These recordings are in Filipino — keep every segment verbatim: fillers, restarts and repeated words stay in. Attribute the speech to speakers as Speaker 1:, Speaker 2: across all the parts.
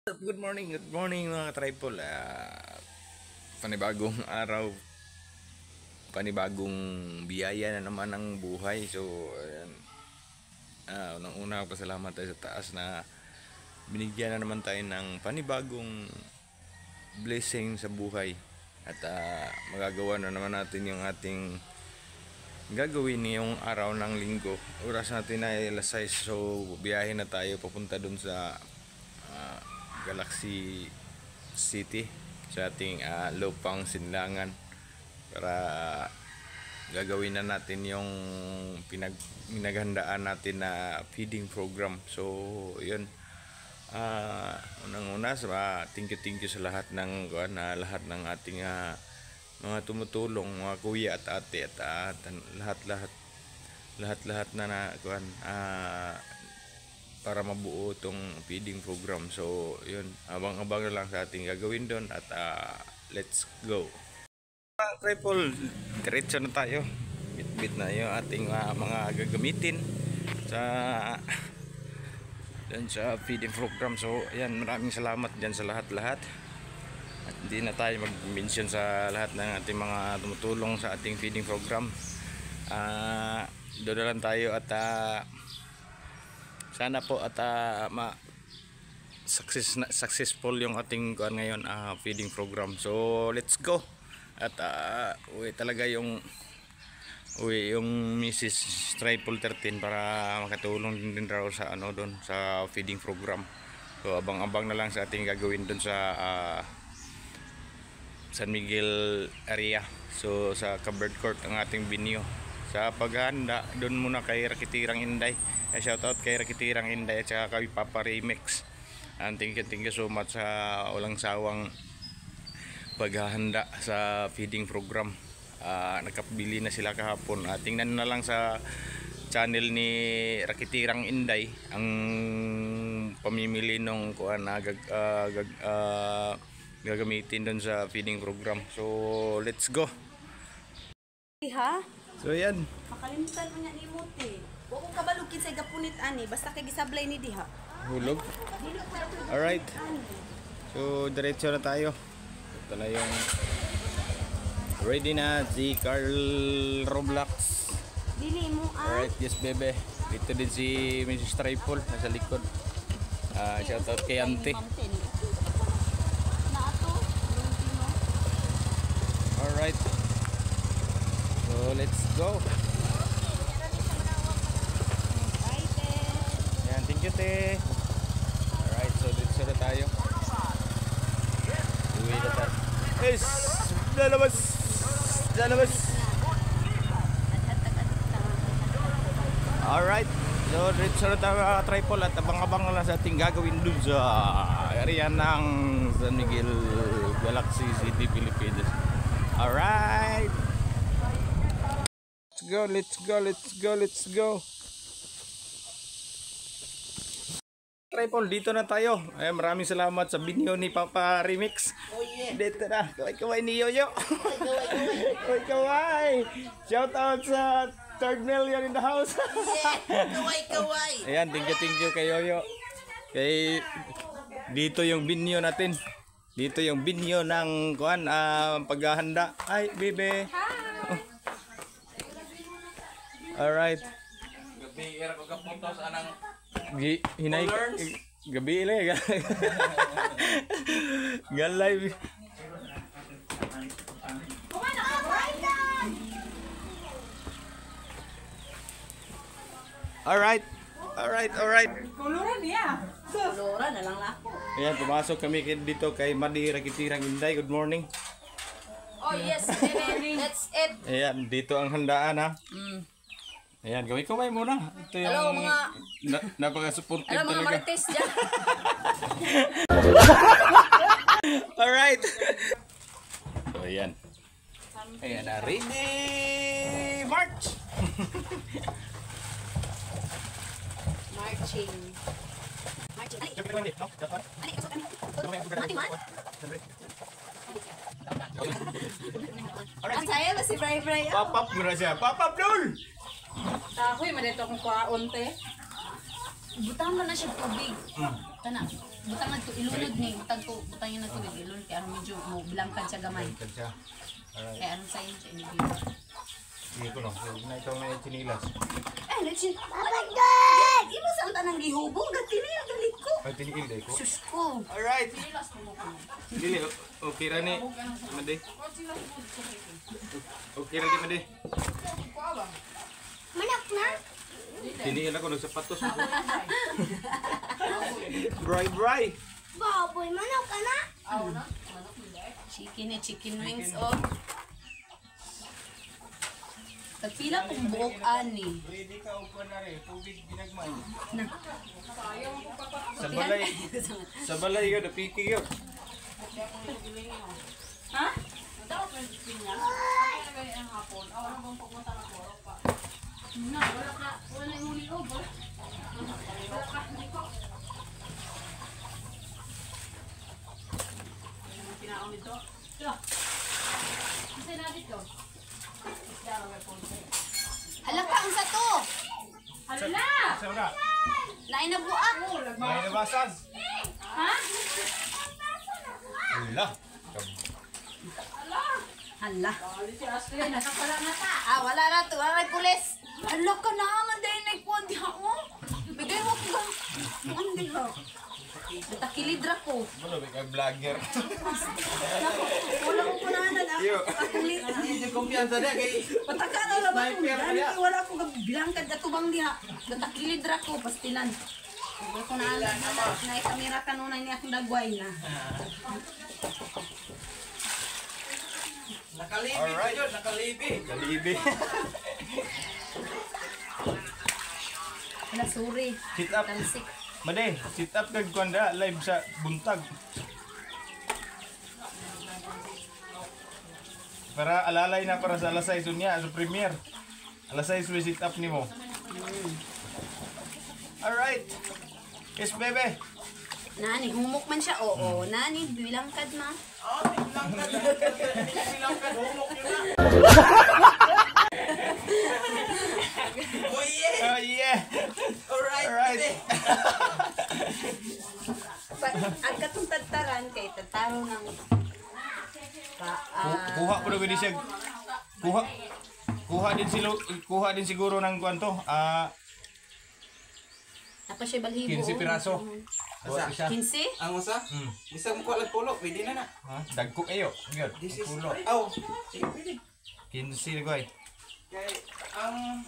Speaker 1: Good morning, good morning mga tripod. Ah, panibagong araw, panibagong biyaya na naman ng buhay. So, ayan. Ah, unang-una, pasalamat tayo sa taas na binigyan na naman tayo ng panibagong blessing sa buhay. At ah, magagawa na naman natin yung ating gagawin ngayong araw ng linggo. Oras natin ay alas sais, so biyahe na tayo papunta dun sa ah, Galaxy City sa ating uh, lupang Sinlangan para gagawin na natin yung pinag pinaghandaan natin na feeding program. So yun, uh, unang-una sa uh, thank you thank you sa lahat ng uh, na lahat ng ating uh, mga tumutulong, mga kuya at ate at uh, lahat-lahat lahat-lahat na na uh, para mabuo itong feeding program. So yun, abang-abang na lang sa ating gagawin doon at uh, let's go. Uh, Triple, diretso na tayo. Bit-bit na yung ating uh, mga gagamitin sa dyan sa feeding program. So ayan, maraming salamat dyan sa lahat-lahat. At hindi na tayo mag-mention sa lahat ng ating mga tumutulong sa ating feeding program. Uh, doon na lang tayo at uh, sana po at uh, ma success na, successful yung ating kuan ngayon uh, feeding program. So let's go. At uh, uwi talaga yung uwi yung Missus Triple thirteen para makatulong din, din raw sa ano doon sa feeding program. So abang-abang na lang sa ating gagawin doon sa uh, San Miguel area. So sa Covered Court ang ating binyo. Sa paghahanda doon muna kay Rakitirang Inday. Eh, shoutout kay Rakitirang Inday at saka kay Papa Remix. And thank you, thank you so much sa walang sawang paghahanda sa feeding program. Uh, nakapili na sila kahapon. Uh, tingnan na lang sa channel ni Rakitirang Inday ang pamimili ng kuan na gag, uh, gag, uh, gagamitin doon sa feeding program. So let's go.
Speaker 2: Ha?
Speaker 1: So yan.
Speaker 2: Makalimutan mo niya ni Muti. Huwag kong kabalugin sa gapunit ani. Basta kay gisablay ni Diha.
Speaker 1: Hulog. Alright. So diretso na tayo. Ito na yung ready na si Carl Roblox.
Speaker 2: Dili mo ah.
Speaker 1: Alright, yes bebe. Dito din si Missus Triple nasa likod. Uh, shoutout kay Ante. Alright. So let's go. Yan, thank you te. Alright, so dito na tayo. Uwi na tayo. Yes! Lalabas! Lalabas! Alright, so dito na tayo uh, Triple at abang-abang na lang sa ating gagawin dun sa area ng San Miguel Galaxy City, Philippines. Alright! Let's go, let's go, let's go, let's go. Triple, dito na tayo. Ay, maraming salamat sa binyo ni Papa Remix.
Speaker 2: Oh yeah.
Speaker 1: Dito na. Kaway-kaway ni Yoyo. Kaway-kaway. Shout out sa third million in the house.
Speaker 2: Yeah. Kaway-kaway.
Speaker 1: Ayan, thank you, thank you kay Yoyo. Kay dito yung binyo natin. Dito yung binyo ng kuan uh, paghahanda. Ay, bebe. Oh. Alright.
Speaker 3: Gabi era ko kapuntos anang
Speaker 1: Gi hinay gabi ile gal live. Alright. Alright, alright.
Speaker 2: Kuluran niya. Kuluran na lang lako.
Speaker 1: Ayan, pumasok kami dito kay Madi Rakitirang Inday. Good morning.
Speaker 2: Oh yes, baby. That's it.
Speaker 1: Ayan, dito ang handaan ha.
Speaker 2: Mm.
Speaker 1: Ayan, gawin kamay muna. Ito yung
Speaker 2: Hello, mga
Speaker 1: na, napaka-supportive
Speaker 2: Ano mga
Speaker 1: talaga.
Speaker 2: marites dyan?
Speaker 1: Alright. So, ayan. Ayan na, ready, march!
Speaker 2: Marching. Marching. Ali. Ali, pasok kami. Mati man. Ang saya ba si Bray Bray?
Speaker 1: Papap muna siya. Papap dul!
Speaker 2: Tahoy, madito akong kwaon te. Butang mo na siya tubig. Tana. butang nagto ilunod ni, butang ko, butang yun nagto ilunod kaya ano medyo mo bilangkad siya gamay.
Speaker 1: Baliktad siya. Alright.
Speaker 2: Kaya anong sa'yo siya inibig.
Speaker 1: Sige ko no. Na ikaw may chinilas.
Speaker 2: Eh, let's oh my God! Imo sa ang tanang gihubog, dati na yung galit ko.
Speaker 1: Ay, tinigil dahil ko.
Speaker 2: Sus ko.
Speaker 1: Alright. Dili, okay ra ni. Madi. Okay ra di madi.
Speaker 2: Manak na?
Speaker 1: Tinigil ako ng sapatos. Bray, bray.
Speaker 2: Baboy, manok ka na? Chicken eh, chicken wings oh. Tagpila kong buok ani.
Speaker 1: Pwede ka upuan na rin. Tubig ginagmay.
Speaker 2: Na.
Speaker 1: Sa balay. Sa balay yun. Napiki yun.
Speaker 2: Ha? Hala ka, ang sa to! Hala!
Speaker 1: Sa una.
Speaker 2: Lain na buak!
Speaker 1: May nabasan.
Speaker 2: Ha?
Speaker 1: Wala.
Speaker 2: Hala. Ah, wala na to. Wala na pulis. Hala ka na, nga dahil nagpuan diha mo. Bigay mo ko gang. Ano diha? Natakilidra ko.
Speaker 1: Wala, may kang vlogger.
Speaker 2: Wala ko punanan.
Speaker 1: Yo.
Speaker 3: Hindi kumpiyansa na kay
Speaker 2: Pataka na lang ako.
Speaker 3: Sniper
Speaker 2: Dali,
Speaker 3: kaya.
Speaker 2: wala ko bilangkad atubang diha. Natakilidra ko, pastilan. Wala ko na alam na na kamera kanunay ni akong dagway na.
Speaker 3: nakalibi
Speaker 1: Alright.
Speaker 3: yun, nakalibi.
Speaker 1: Kalibi.
Speaker 2: Wala, sorry.
Speaker 1: Sit up.
Speaker 2: Talsik.
Speaker 1: Made, sit up kag kuanda live sa buntag. Para alalay na para sa alas sais niya sa premiere. Alas sais we sit up nimo. Alright. Yes, bebe.
Speaker 2: Nani, humok man siya. Oo, nani, bilangkad ma.
Speaker 3: Oh, bilang ka. Bilang ka, humok yun na. Oh yeah!
Speaker 1: Oh yeah.
Speaker 3: Alright,
Speaker 1: Alright.
Speaker 3: pwede.
Speaker 2: Ang katong tagtaran kay tataro ng pa,
Speaker 1: Ku-
Speaker 2: ah,
Speaker 1: Kuha ko na siya. Kuha. Kuha din silo, kuha din siguro ng kwanto. Ah,
Speaker 2: apa siya balhibo.
Speaker 1: quince piraso.
Speaker 3: Asa?
Speaker 1: Isa.
Speaker 2: quince?
Speaker 3: Ang usa?
Speaker 1: Hmm.
Speaker 3: Bisa mo ko lang pulo, pwede na na.
Speaker 1: Ha? Dagko kayo. Good.
Speaker 3: This is
Speaker 1: Pulo.
Speaker 3: Oh, sige, pwede.
Speaker 1: quince goy.
Speaker 3: Kay ang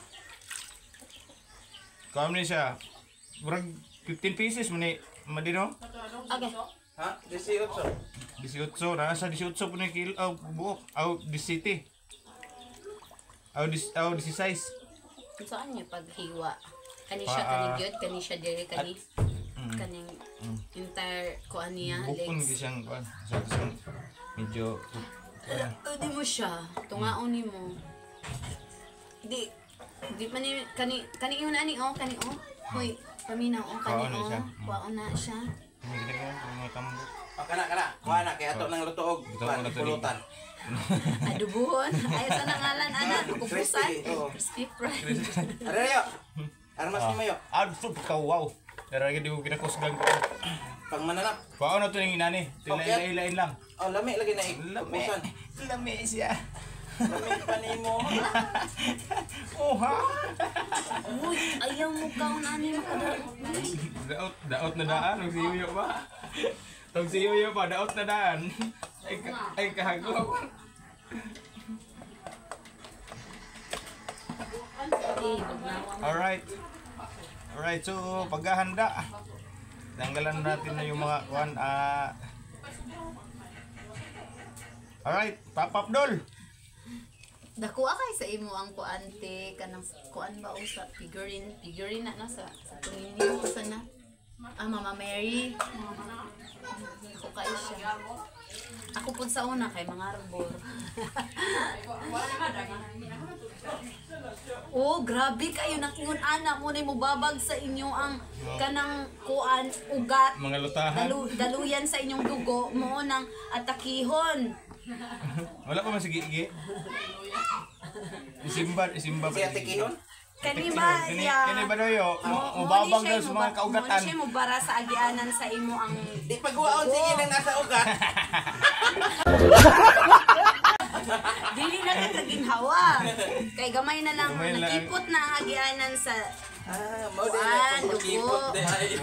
Speaker 1: Kuha mo ni siya. Murag fifteen pieces mo ni Madino.
Speaker 2: Okay.
Speaker 3: ha, eighteen.
Speaker 1: eighteen, nasa eighteen po na kilo, oh, buok, oh, seventeen. Oh, dis, oh, sixteen.
Speaker 2: Kung saan niya paghiwa? Kani siya,
Speaker 1: Pa-
Speaker 2: kani gyud, kani siya diri, kani,
Speaker 1: Mm.
Speaker 2: kaning entire kuan niya,
Speaker 1: Bukon
Speaker 2: legs.
Speaker 1: siyang, kuan, sa isang medyo, kuan.
Speaker 2: Pwede mo siya, tungaon ni mo. Di, di pa ni, kani, kani yun ani, oh, kani, oh. Hoy, paminaw, oh, kani,
Speaker 1: Kuhaon na
Speaker 2: oh.
Speaker 1: siya.
Speaker 2: Kuhaon na siya.
Speaker 1: Hindi kita ka, mga tambo.
Speaker 3: Oh, kana kana. Kuha na kay ato nang lutuog.
Speaker 1: Ito mo na to,
Speaker 3: Pulutan.
Speaker 2: Adubuhon. Ayaw sa nangalan, ana. Kupusan.
Speaker 3: Crispy, oo.
Speaker 2: Crispy fry.
Speaker 3: Ara yo. Armas ni mayo.
Speaker 1: Ah, gusto ka, wow. Pero hindi ko kinakusgan ko.
Speaker 3: Pag mananap.
Speaker 1: Kuha na ito ng inani. Tilay-ilain lang.
Speaker 3: Oh, lami lagi na
Speaker 1: Lami.
Speaker 3: ikusan.
Speaker 1: Lami siya.
Speaker 3: Lami pa nimo.
Speaker 1: Oh, ha?
Speaker 2: Uy, ayaw mo ka ani makadaro.
Speaker 1: Daot, daot na daan. Ang siyuyo ba? Tong siyuyo pa, daot na daan. Ay, ka- ay kahagok.
Speaker 2: Eh, bagnawa mo.
Speaker 1: Alright. Alright, so paghahanda. Tanggalan natin na yung mga kuan. ah Alright, Papa Abdul.
Speaker 2: Dako kay sa imo ang kuante kanang kuan ba o sa figurine, figurine na na sa sa tingin mo sa na. Ah, Mama Mary. Ako kay siya. Ako pud sa una kay mga arbor. Oh, grabe kayo nakungon ana mo ni mo babag sa inyo ang kanang kuan ugat.
Speaker 1: Mga lutahan.
Speaker 2: Dalu, daluyan sa inyong dugo mo nang atakihon.
Speaker 1: Wala pa man si Gigi. Isimba, isimba pa.
Speaker 3: Si Ate Kihon.
Speaker 2: Kani ba ya?
Speaker 1: Kini ba doyo?
Speaker 2: Mo
Speaker 1: Mubabang
Speaker 2: ni siya
Speaker 1: daw sa
Speaker 2: mo
Speaker 1: mga
Speaker 2: ba- mo
Speaker 1: kaugatan.
Speaker 2: ni siya mo bara sa agianan sa imo ang
Speaker 3: Di pagwaon sige nang nasa ugat.
Speaker 2: dili na ka kaginhawa. Kay gamay na lang
Speaker 1: Gamay lang.
Speaker 2: nakipot na ang agianan sa
Speaker 3: Ah, mo din
Speaker 2: Kuan,
Speaker 3: ako kipot
Speaker 2: dugo.
Speaker 3: de ayo.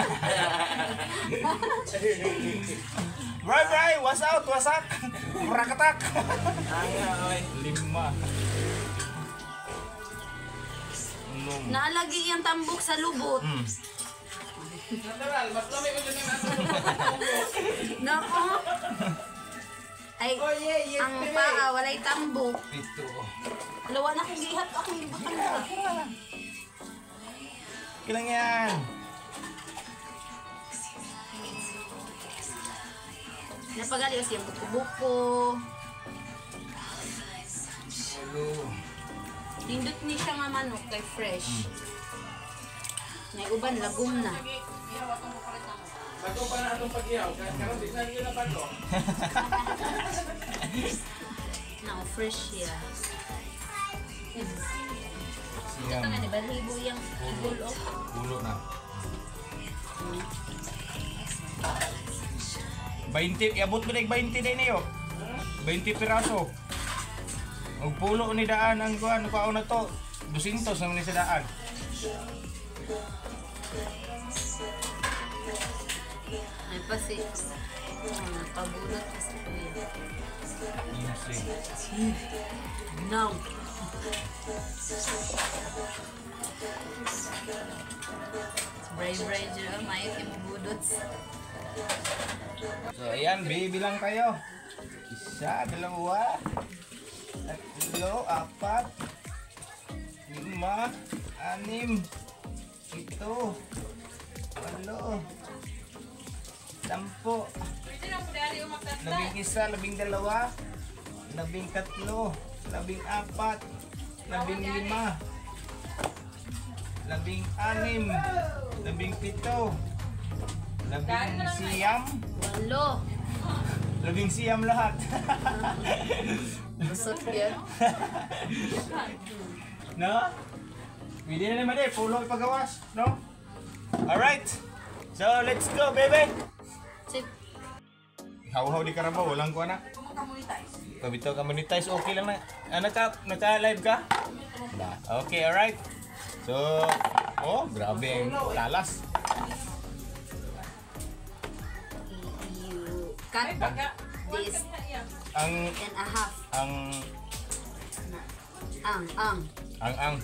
Speaker 1: Bray, bray, was out, wasak. Murakatak.
Speaker 3: Ay, ay.
Speaker 1: Lima. Enam.
Speaker 2: naalagi yung tambok sa lubot.
Speaker 1: Hmm.
Speaker 3: Natural, mas lami ko din ang nasa
Speaker 2: Nako. Ay,
Speaker 3: Oh, yeah, yes,
Speaker 2: ang
Speaker 3: baby.
Speaker 2: paa walay tambok.
Speaker 1: Ito.
Speaker 2: Lawa na kong gihat akong ibutang ka.
Speaker 1: Kilang yan.
Speaker 2: Napagalios yung buko-buko.
Speaker 1: Hello.
Speaker 2: Nindot ni siya nga manok kay fresh. May uban lagom na.
Speaker 3: Bago pa na atong pag-ihaw, karon di na yun na bago.
Speaker 2: Na fresh siya.
Speaker 1: Siyam.
Speaker 2: Ito nga, di ba? Hibo yung ibol o.
Speaker 1: Pulo na. twenty, iabot mo na yung twenty din niyo. twenty piraso. Ang pulo ni daan ang kuan, kuan na to. two hundred naman ni sa daan.
Speaker 2: Ay pa si. Oh, napabulot pa si Kuya.
Speaker 1: Easy.
Speaker 2: Now. Spray-spray dyan. Mayot yung budots.
Speaker 1: So ayan, bibilang kayo. Isa, dalawa, tatlo, apat, lima, anim, ito, walo, sampo, labing isa, labing dalawa, labing tatlo, labing apat, labing lima, labing anim, labing pito, labing siyam,
Speaker 2: Walo.
Speaker 1: labing siyam lahat.
Speaker 2: Busot yan.
Speaker 1: No? Pwede na naman eh, pulo ipagawas, no? Alright, so let's go baby!
Speaker 2: Sip.
Speaker 1: Haw-haw di Carabao, walang ko na. Pabito ka monetize, okay lang na. Ah, naka, naka-live ka? Ba, okay, alright. So, oh, grabe ang talas.
Speaker 2: You cut this
Speaker 1: Ang,
Speaker 2: and a half.
Speaker 1: ang,
Speaker 2: Ang, ang.
Speaker 1: ang, ang.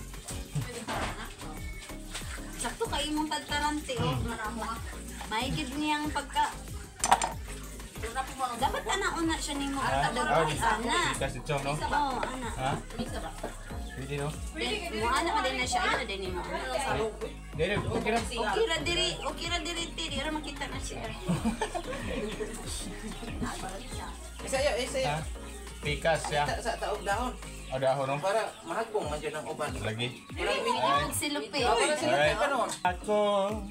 Speaker 2: Sakto kayo mong tagtarante o. Mahigid niyang pagka... Dapat ana-una siya ni mo.
Speaker 1: Ah,
Speaker 2: Kadagay, ana.
Speaker 1: Kasi ito, no?
Speaker 2: Oo, ana.
Speaker 1: Ha? Pwede, no?
Speaker 2: Mo ana pa din na siya. Ano din ni mo?
Speaker 1: Dere, okay na.
Speaker 2: Okay ra diri, okay ra diri tiri. Ara makita na siya.
Speaker 3: Isa yo, isa yo.
Speaker 1: Ha? Pikas siya.
Speaker 3: Sa sa taog dahon
Speaker 1: O dahon, no?
Speaker 3: para mahagbong man jud ang uban.
Speaker 1: Lagi.
Speaker 3: Parang mini.
Speaker 2: Magsilupi.
Speaker 3: Para sila
Speaker 1: Alright.
Speaker 3: kay kanon.
Speaker 1: Ako.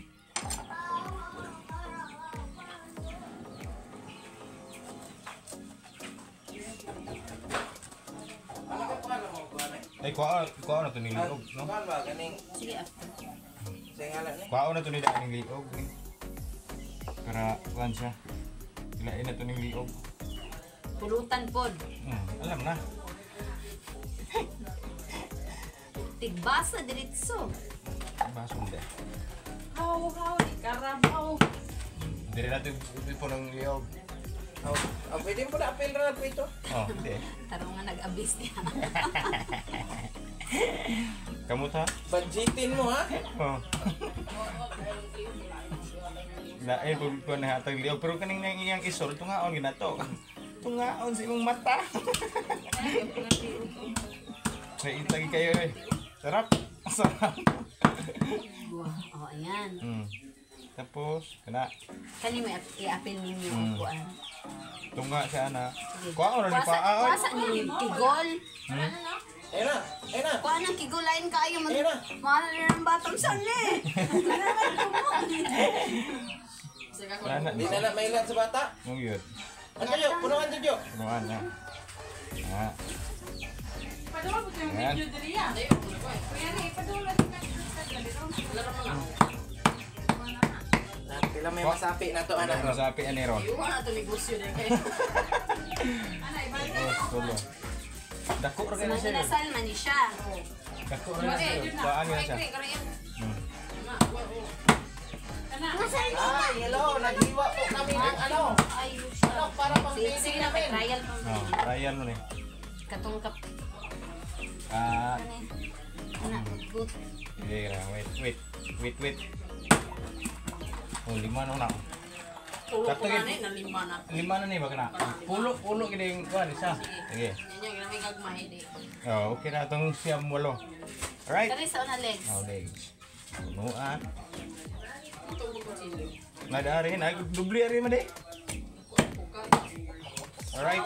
Speaker 3: Ano ka pa mo kuan eh?
Speaker 1: Ay, kuha, kuha na ito ni Liog, no?
Speaker 3: Kuan ba ganing
Speaker 2: Sige, after.
Speaker 3: sa ngalan ni?
Speaker 1: Kuha na ito ni Daan ng Liog. Eh. Para, kuhan siya. Kilain na ito ng Liog.
Speaker 2: Pulutan pod.
Speaker 1: Hmm, alam na.
Speaker 2: Tigbasa diretso.
Speaker 1: Basong de.
Speaker 2: How, how, Carabao.
Speaker 1: Hindi natin po ng Liog.
Speaker 3: Oh, oh, pwede mo na apel ra ito.
Speaker 1: Oh, hindi.
Speaker 2: Tarong nga nag-abis niya.
Speaker 1: Kamot ha?
Speaker 3: Budgetin mo ha.
Speaker 1: Oh. Na, eh, kung kuha na hatang Liog. Pero kaning nang iyang isol, tungaon ginato. Tungaon sa imong mata. Naitagi kayo eh. Sarap. Sarap.
Speaker 2: Oh, ayan.
Speaker 1: Hmm. Tapos, kana.
Speaker 2: Kani mo i-apil ninyo
Speaker 1: Hmm.
Speaker 2: ang kuan.
Speaker 1: Tunga siya na.
Speaker 2: Sige.
Speaker 1: Kuha na ni
Speaker 2: Kuasa-
Speaker 1: paa. oy.
Speaker 2: kuasa ninyo kigol.
Speaker 1: Hmm?
Speaker 3: Eh na, eh na.
Speaker 2: Kuha ng kigulain kayo.
Speaker 3: Ayun na.
Speaker 2: Mahal na ng batang sali.
Speaker 1: Wala na.
Speaker 3: Di na na mailan sa bata.
Speaker 1: Nung yun.
Speaker 3: Ano yo, punuan jud yo.
Speaker 1: Punuan niya. Ah. Yan.
Speaker 3: Pila may masapi na to anak.
Speaker 1: Masapi ani ron.
Speaker 2: Iwan na ito negosyo din kayo.
Speaker 1: Oh, tulo. Dako ra kay siya.
Speaker 2: Manginasal man ni siya.
Speaker 1: Dako ra siya. Paan nga siya. Hmm.
Speaker 3: Ay, hello, naghiwa po kami ng ano.
Speaker 2: Ayos siya.
Speaker 3: Ano, para pang
Speaker 2: Sige,
Speaker 3: feeding
Speaker 2: sige na,
Speaker 3: namin.
Speaker 2: trial pa.
Speaker 1: Oh, trial mo ni.
Speaker 2: Katong kap...
Speaker 1: Ah,
Speaker 2: Ano eh? Anak, good.
Speaker 1: sige ra. Wait, wait. Wait, wait. Oh, lima na na.
Speaker 2: Tulo
Speaker 1: Sakto
Speaker 2: ko na
Speaker 1: gid.
Speaker 2: eh, na lima na.
Speaker 1: Lima na ni ba kana? Pulo, pulo gid yung kuan isa. Sige.
Speaker 2: Yan yung ginamig agmay di.
Speaker 1: Oh, okay na tong siyam walo. Alright.
Speaker 2: Kani sa una legs.
Speaker 1: Oh, legs. Punuan. Nadari na dubli ari man di. Alright.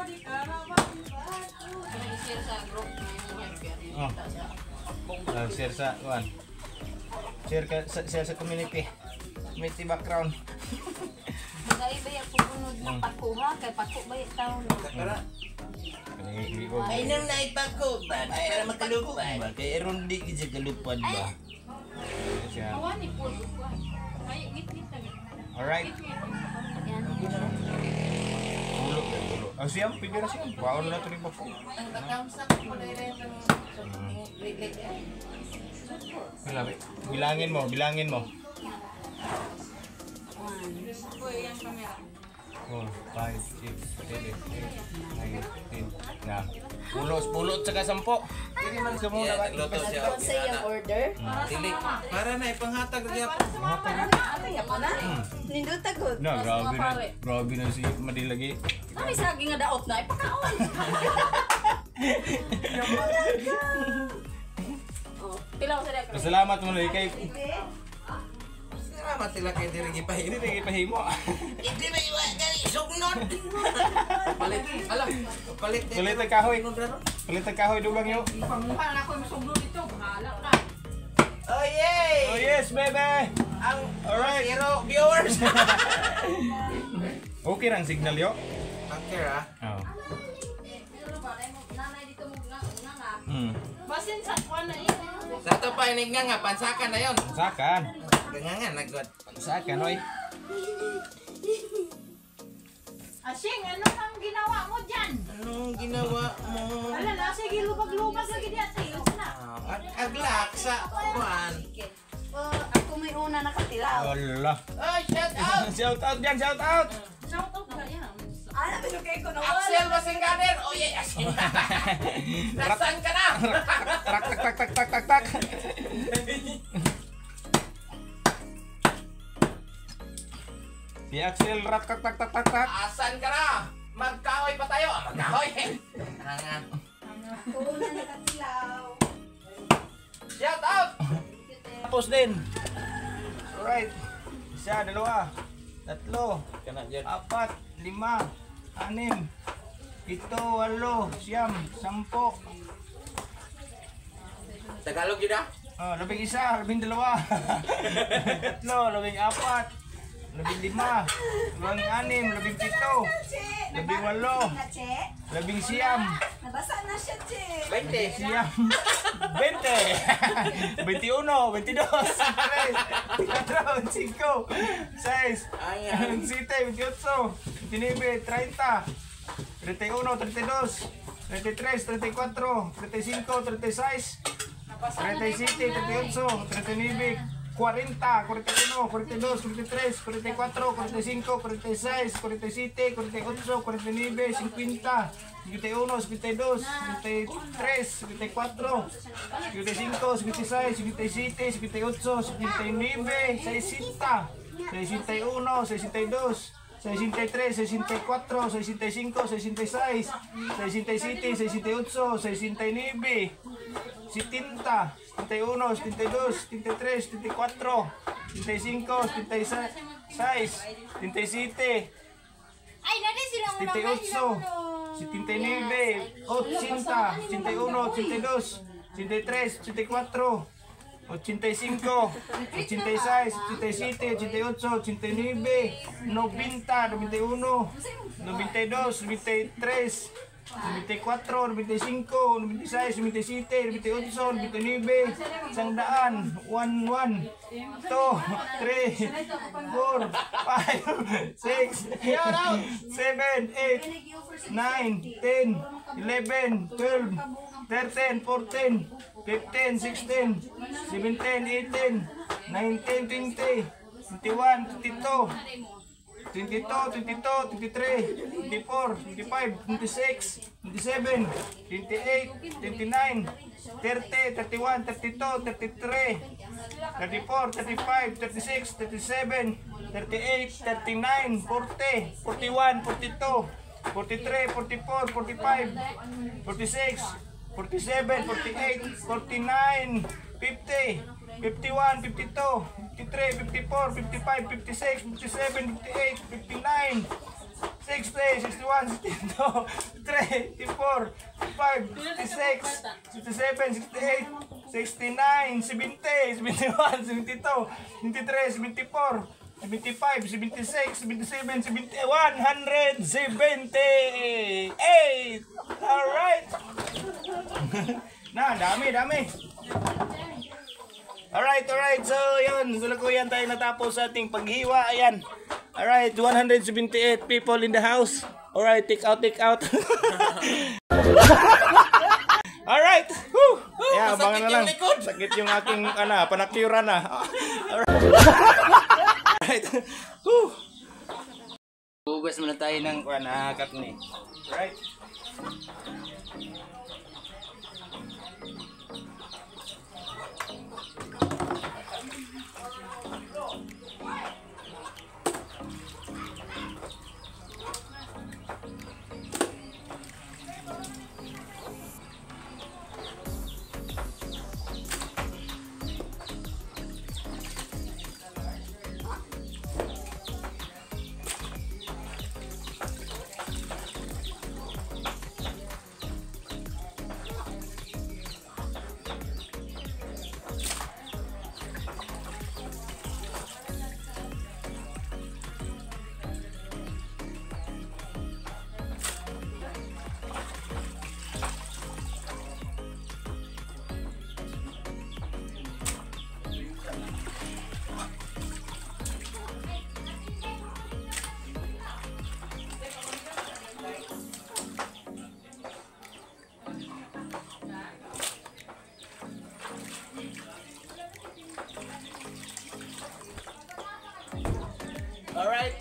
Speaker 2: Kani i-share sa group may mga happy.
Speaker 1: Oh. Uh, share sa kuan. Share ka sa, share sa community. Community background.
Speaker 2: Magay ba yung pupunod ng pako ha? Kay pako ba yung taon na?
Speaker 3: Kara.
Speaker 1: Kani hindi ko.
Speaker 3: Ay nang naipako ba? Para makalupad.
Speaker 4: Ba kay eron di gid kalupad ba.
Speaker 1: Siya.
Speaker 2: Ni po ko. Ay, ngit-ngit na.
Speaker 1: Alright.
Speaker 2: Yan.
Speaker 1: Pulo ya pulo. Ah siyam pwede na siyam. Baon na to ni bako.
Speaker 3: Ang nakamsak mo na rin ng leg-leg.
Speaker 1: Bilangin. Bilangin mo, bilangin mo. Four, five, six, seven, eight, nine, ten. Na. Pulo, pulo at saka sampo. Hindi man sa muna ba?
Speaker 3: Nagluto siya.
Speaker 2: Ano sa iyang order?
Speaker 3: Dili. Para na ipanghatag niya.
Speaker 2: Ano yan po na? Ninduta good.
Speaker 1: Na, grabe na. Grabe na si Madi lagi.
Speaker 2: Ano yung saging nga daot na? Ipakaon. Oh, pila ko sa dek.
Speaker 1: Salamat mo lagi kay.
Speaker 3: Salamat sila kay Diri Gipahim.
Speaker 1: Hindi lagi pahimo.
Speaker 3: Hindi ba iwa gani sugnod. Palit. Alam. Palit.
Speaker 1: Palit ang kahoy. Palit ang kahoy dugang yo.
Speaker 2: Panguha na ako yung sugnod dito. Bahala ka.
Speaker 3: Oh yay!
Speaker 1: Oh yes, baby.
Speaker 3: Ang
Speaker 1: Alright.
Speaker 3: zero viewers.
Speaker 1: Okay rang signal yo.
Speaker 3: Okay ah.
Speaker 1: Oh.
Speaker 2: Nanay dito mo nga nga.
Speaker 1: Hmm.
Speaker 2: Basin sa kwan na yun.
Speaker 3: Sa to pa inig nga nga pansakan na yon.
Speaker 1: Sakan.
Speaker 3: Nga nga nagod.
Speaker 1: Sakan oy.
Speaker 5: Asing, ano kang ginawa mo dyan?
Speaker 3: Anong ginawa mo?
Speaker 5: Wala na, sige, lubag-lubag lagi diyan. Ayos na.
Speaker 3: Ah, ag aglak sa kuan.
Speaker 2: Oh, ako may una nakatilaw.
Speaker 1: Allah.
Speaker 3: Oh, shout out!
Speaker 1: Shout out diyan, shout out.
Speaker 5: Shout out ka yan.
Speaker 2: Ano binugay ko na
Speaker 3: Axel Masingader! Oh yeah, Axel! Nasaan ka na?
Speaker 1: Tak tak tak tak tak tak tak. Si Axel rat tak tak tak tak tak.
Speaker 3: Asan ka na? Magkahoy pa tayo! Ah, magkahoy! Hanga.
Speaker 2: Ako una nakatilaw.
Speaker 3: Shout out!
Speaker 1: Tapos din. Alright. Isa, dalawa, tatlo,
Speaker 3: Kana dyan.
Speaker 1: apat, lima, anim, pito, walo, siyam, sampo.
Speaker 3: Tagalog yun ah?
Speaker 1: Oh, labing isa, labing dalawa, tatlo, labing apat, labing lima, labing anim, labing pito, labing walo, labing siyam,
Speaker 2: Nabasa na siya, Che.
Speaker 3: Bainte.
Speaker 1: siyam, veinte, veintiuno, veintidós, veinticuatro, veinticinco, seis,
Speaker 3: Ayan.
Speaker 1: veintisiete, veintiocho, veintinueve, treinta, treinta y uno, treinta y dos, treinta y tres, treinta y cuatro, treinta y cinco, treinta y seis, treinta y siete, treinta y ocho, treinta y nueve, cuarenta, cuarenta y uno, cuarenta y dos, cuarenta y tres, cuarenta y cuatro, cuarenta y cinco, cuarenta y seis, cuarenta y siete, cuarenta y ocho, cuarenta y nueve, cincuenta, cincuenta y uno, cincuenta y dos, cincuenta y tres, cincuenta y cuatro, cincuenta y cinco, cincuenta y seis, cincuenta y siete, cincuenta y ocho, cincuenta y nueve, sesenta, sesenta y uno, sesenta y dos, sesenta y tres, sesenta y cuatro, sesenta y cinco, sesenta y seis, sesenta y siete, sesenta y ocho, sesenta y nueve, setenta, setenta y uno, setenta y dos, setenta y tres, setenta y cuatro, setenta y cinco, setenta y seis, setenta y siete,
Speaker 5: Ay, nari sila mo
Speaker 1: setenta y ocho, setenta y nueve, ochenta, ochenta y uno, ochenta y dos, ochenta y tres, ochenta y cuatro, ochenta y cinco, ochenta y seis, ochenta y siete, ochenta y ocho, ochenta y nueve, noventa, noventa y uno, noventa y dos, noventa y tres,
Speaker 6: ninety-four, ninety-five, ninety-six, ninety-seven, ninety-eight, ninety-nine, isang daan, one, one, two, three, four, five, six, seven, eight, nine, ten, eleven, twelve, thirteen, fourteen, fifteen, sixteen, seventeen, eighteen, nineteen, twenty, twenty-one, twenty-two, twenty-two, twenty-two, twenty-three, twenty-four, twenty-five, twenty-six, twenty-seven, twenty-eight, twenty-nine, thirty, thirty-one, thirty-two, thirty-three, thirty-four, thirty-five, thirty-six, thirty-seven, thirty-eight, thirty-nine, forty, forty-one, forty-two, forty-three, forty-four, forty-five, forty-six, forty-seven, forty-eight, forty-nine, fifty, fifty-one, fifty-two, fifty-three, fifty-four, fifty-five, fifty-six, fifty-seven, fifty-eight, fifty-nine, sixty, sixty-one, sixty-two, sixty-three, sixty-four, sixty-five, sixty-six, sixty-seven, sixty-eight, sixty-nine, seventy, seventy-one, seventy-two, seventy-three, seventy-four, seventy-five, seventy-six, seventy-seven, seventy, one hundred seventy-eight. Alright. Na, dami, dami. Alright, alright. So, yun. Sulukuyan tayo natapos sa ating paghiwa. Ayan. Alright, one hundred seventy-eight people in the house. Alright, take out, take out. Alright. Woo! Yeah, abangan na lang. Sakit yung aking, ano, panakyuran na. Alright. Woo! Hugas muna tayo ng, ano, katni. Alright. Alright.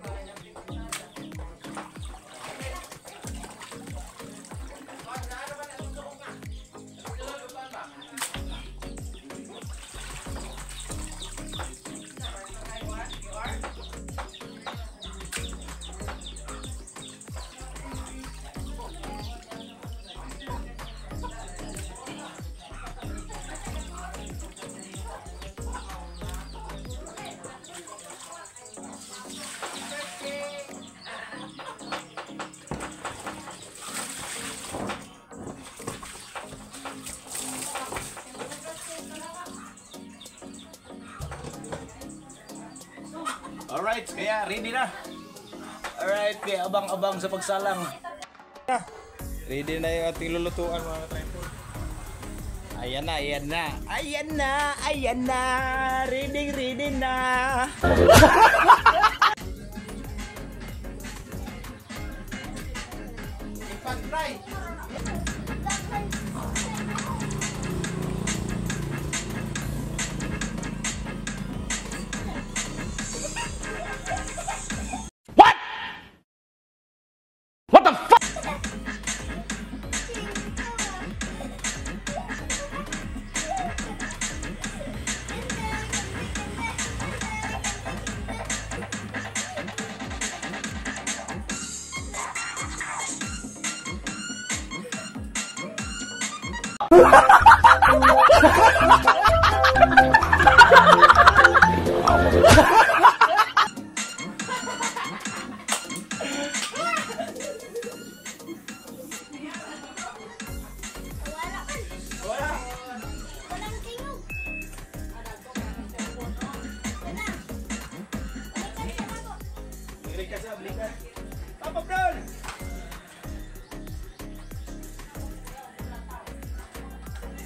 Speaker 6: Alright, kaya ready na. Alright, kaya abang-abang sa pagsalang. Ready na yung ating lulutuan mga tripod. Ayan na, ayan na. Ayan na, ayan na. Ready, ready na. Ipag-try.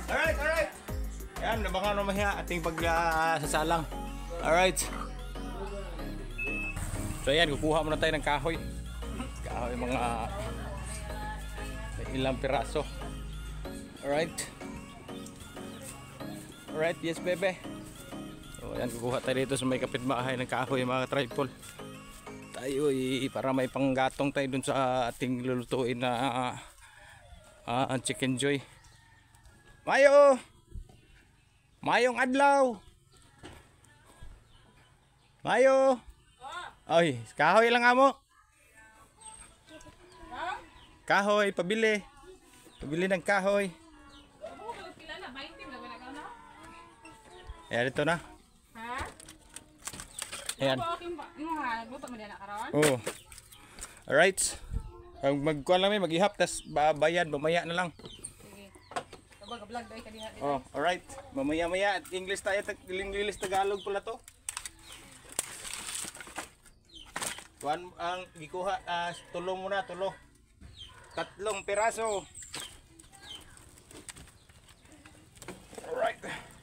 Speaker 6: Alright, alright. Yan, nabangan naman siya ating pagsasalang. Alright. So yan, kukuha muna tayo ng kahoy. Kahoy mga ilang piraso. Alright. Alright, yes bebe. So yan, kukuha tayo dito sa may kapitbahay ng kahoy mga tripod. Tayo eh, para may panggatong tayo dun sa ating lulutuin na uh, chicken joy. Mayo! Mayong adlaw! Mayo! Ay, kahoy lang amo. Kahoy, pabili. Pabili ng kahoy. Ayan, ito na.
Speaker 5: Ha?
Speaker 6: Ayan.
Speaker 5: Luto mo din na karon?
Speaker 6: Oo. Alright. Pag magkuhan lang may mag-ihap, tas babayad, mamaya na lang.
Speaker 5: Sige. Kabag vlog dai ka diha.
Speaker 6: Oh, alright. Mamaya-maya, English tayo, English Tagalog pala to. One ang gikuha, uh, tulo muna, tulo. Tatlong piraso. Alright.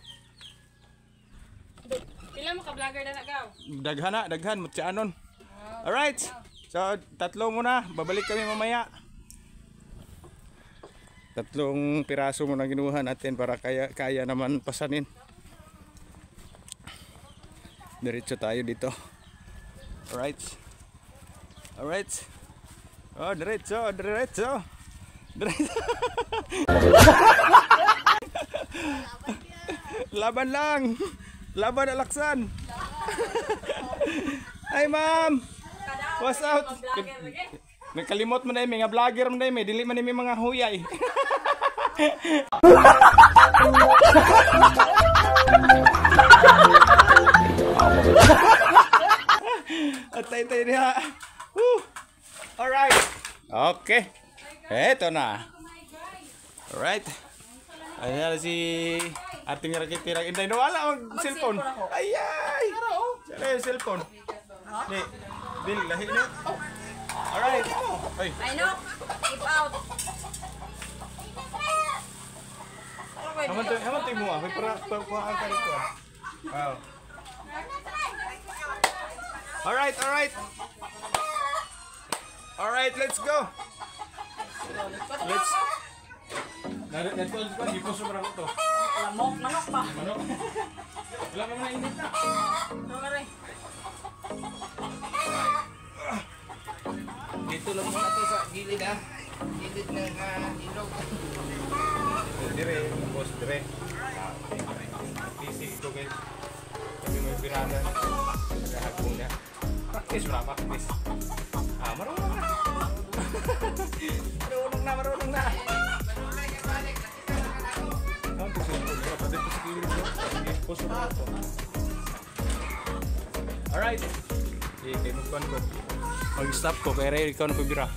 Speaker 5: Pila mo ka vlogger na nagaw?
Speaker 6: Daghan na, daghan, mutyanon. Alright. So, tatlo muna. Babalik kami mamaya. Tatlong piraso muna ginuha natin para kaya kaya naman pasanin. Diretso tayo dito. Alright. Alright. Oh, diretso, diretso. Diretso. Laban lang. Laban alaksan. Hi ma'am. What's out? Nagkalimot mo na yung mga vlogger mo na yung dili man yung mga huyay. At tayo-tayo niya. Alright. Okay. Eto na. Alright. Ayan na si ating rakit-tirang inday. Nawala ang cellphone. Ay ay. Saan yung cellphone? Ni, Bill, lahi na. Alright. Ay.
Speaker 5: I know. Keep out.
Speaker 6: Haman tayo, haman tayo mo ah. May para pagkuhaan ka rito ah. Wow. Alright, alright. Alright, let's go. Let's. Narit ko ko di po sobra ko to.
Speaker 5: Lamok, manok pa.
Speaker 6: Manok. Wala ka na init na.
Speaker 5: Dore.
Speaker 3: Dito lang muna to sa gilid ah. Gilid ng uh, ilog.
Speaker 6: Dire, boss dire. Easy ito guys. Kami may pirada na. Nagahagpong na. Practice na, practice. Ah, marunong na. Marunong na, marunong na. Alright. Okay, mag-con ko. Mag-stop ko, kaya rin ikaw na pabira.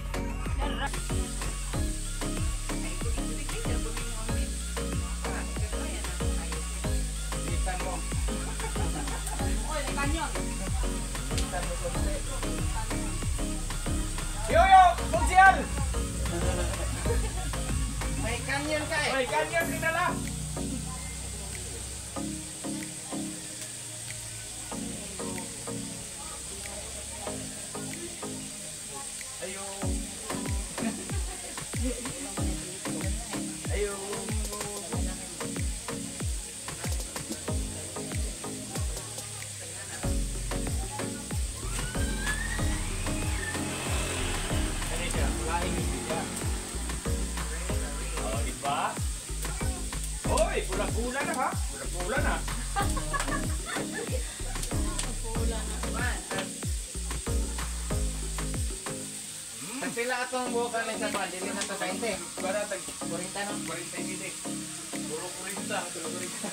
Speaker 6: Yoyo! Pagsial!
Speaker 3: May kanyon ka eh.
Speaker 6: May kanyan dinala! Ayo! Ayo! Ano siya? Lahing siya. Oh, di ba? Hoy, pula-pula na ha? Pula-pula na.
Speaker 3: Tagpila atong buka lang sa mga dili na to kainte.
Speaker 6: Para tag
Speaker 3: Kurita no.
Speaker 6: forty minutes. Puro kurita, puro kurita.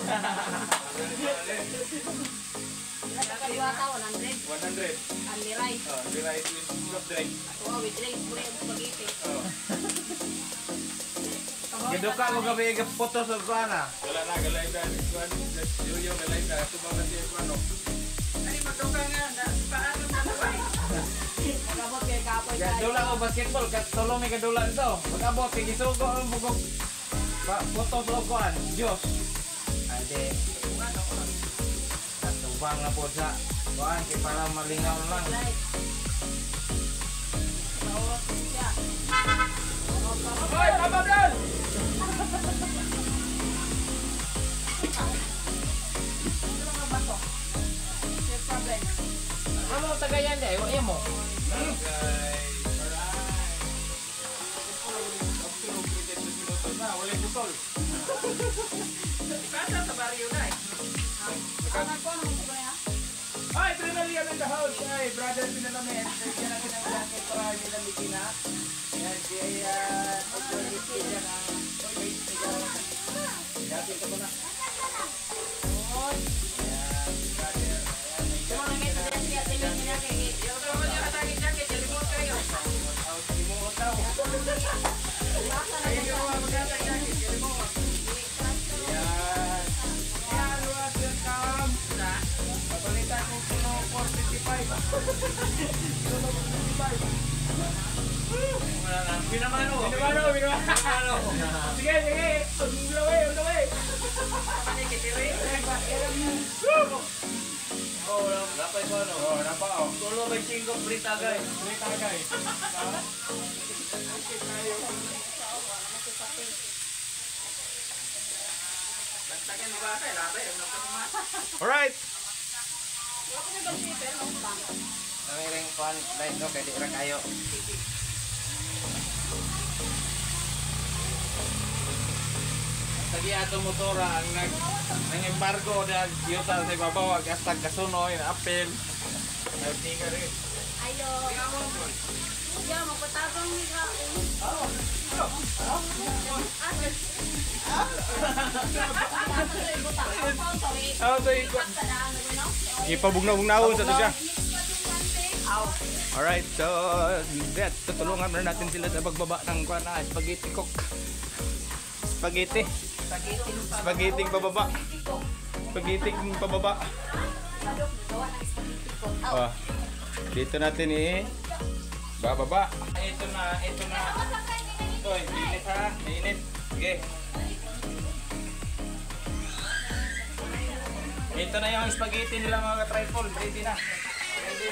Speaker 5: Kaliwata one hundred.
Speaker 6: one hundred.
Speaker 5: Only rice.
Speaker 6: Oh, the rice with soft drink.
Speaker 5: Oh, with rice, pure and spaghetti.
Speaker 6: Oh.
Speaker 3: Giduka mo gabi ga photo sa kuana.
Speaker 6: Wala na galay na kuan, yoyo galay na subang na siya kuano.
Speaker 5: Ani magduka nga na paano na naman. Magabot kay kapoy tayo.
Speaker 3: Gadula ko basketball kat tolo may gadula dito. Magabot kay gisugo ang bugok.
Speaker 6: Pa, foto vlogan, Diyos. Ade. Katubang na po sa kuan kay para malingaw lang. Hoy, pabagal! Ano tagayan deh, wa mo. Wala putol. Kasa sa baryo na eh. Ay, Trinalian in the house. Ay, brother Pinalamet. Kaya natin ang jacket para nilamigin na. Yan, si uh, authority yan ang... Oy, wait, jacket ko na. Oy. Yan, brother. Binamano, binamano, binamano. Sige, sige. Ulo eh, ulo eh. Oh, dapat ko ano? Oh, dapat oh. Solo may singko brita guys. Brita guys. Alright. Kami rin kuhan live no, kaya di orang kayo. Tadi ato motora ang nag nang-embargo na yuta sa ibabaw ag hasta kasunoy na apel. Nagtinga rin.
Speaker 2: Ayo. Ya, magpatabang ni ka.
Speaker 6: Oh. Oh, so ikot. Ipabugnaw-bugnawon sa to siya. Alright, so that tutulungan na natin sila sa pagbaba ng kuan na spaghetti cook. Spaghetti. Spaghetti pababa. Spaghetti pababa. Oh. Dito natin eh bababa. Ito na, ito na. Ito, init ha, init. Sige. Ito na yung spaghetti nila mga ka-trifle. Ready na. Ready.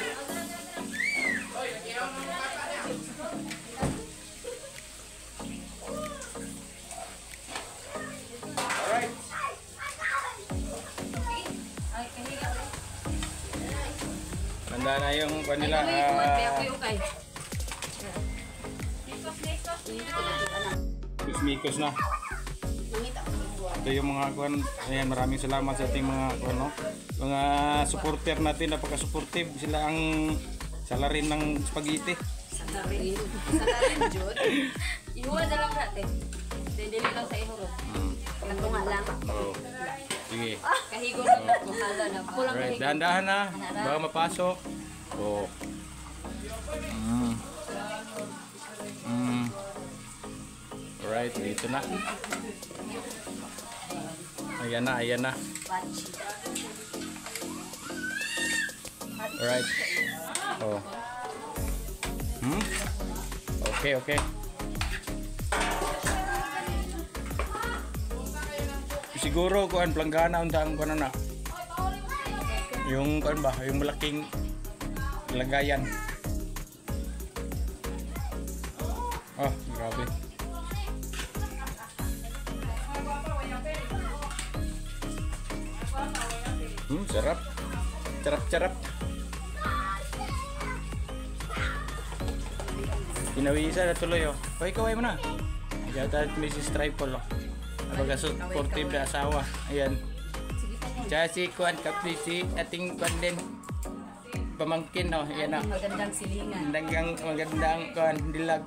Speaker 6: Alright. Handa na yung kanila. Mikos na. Ito yung mga kuan. Ayan, maraming salamat sa ating mga kuan, no? Mga supporter natin, napaka-supportive sila ang salarin ng spaghetti.
Speaker 2: Salarin. Salarin jud. Ihuwa na lang natin. Dili lang sa ihurot. Kanto nga lang.
Speaker 1: Oh. Sige.
Speaker 2: Kahigo na ko hala na. Kulang
Speaker 1: Alright, dahan-dahan na. Baka mapasok. Oh. Mm. Mm. Alright, dito na. Ayan na, ayan na. Alright. Oh. Hmm? Okay, okay. Siguro kuan planggana unta ang kuan na. Yung kuan ba, yung malaking lagayan. Oh, grabe. Hmm, sarap. Sarap-sarap. Pinawisan na tuloy oh. Hoy, kaway mo na. Diyan tayo Missus Tripol oh. Abaga supportive na asawa. Ayan. Tsaka si Kuan Kapli, si ating Kuan din. Pamangkin oh. Ayan oh.
Speaker 2: Magandang silingan.
Speaker 1: Magandang, magandang Kuan dilag.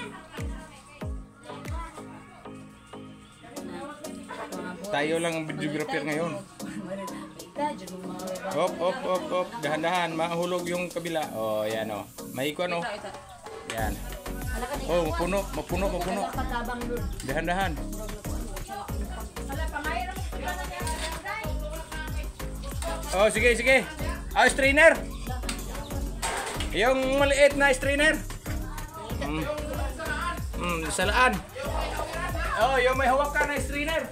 Speaker 1: Tayo lang ang videographer ngayon. Hop, hop, hop, hop. Dahan-dahan. Mahulog yung kabila. Oh, yan oh. May kuan oh. Yan. Oh, mapuno, mapuno, mapuno. Dahan-dahan. Oh, sige, sige. Ah, strainer. Yung maliit na strainer. Hmm. Hmm, salaan.
Speaker 6: Oh, yung may hawak ka na strainer.